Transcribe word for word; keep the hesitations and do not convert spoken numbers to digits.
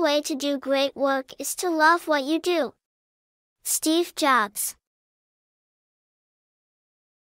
way to do great work is to love what you do. Steve Jobs.